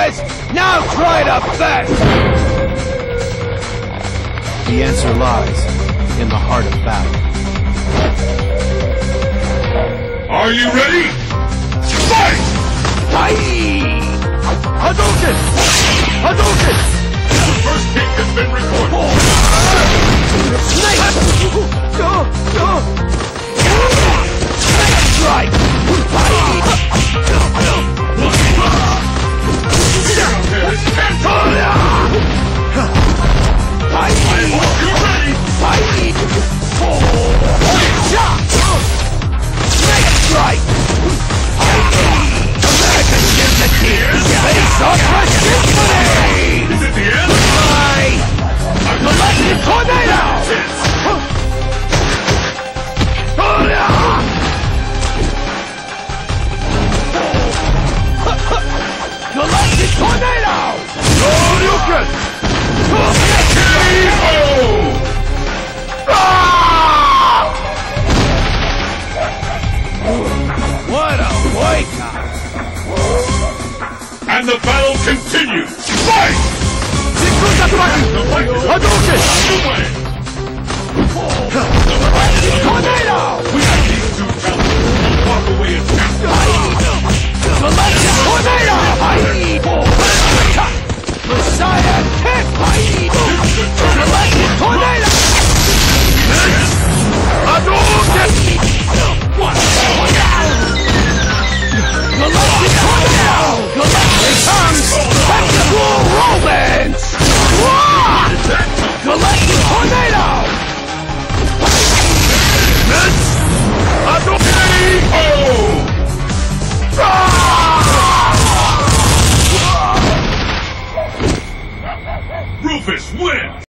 boys! Now try to fence! The answer lies in the heart of battle. Are you ready? Fight! Hadouken! Hadouken! The first kick has been recorded. Snake strike! What a wake-up! And the battle continues! Fight! Hadouken! Tornado! We have these two challenges. Walk away and Tornado! Messiah kick! Tornado! Hadouken! Here comes Technical Romance! Galactic Tornado! Rufus wins!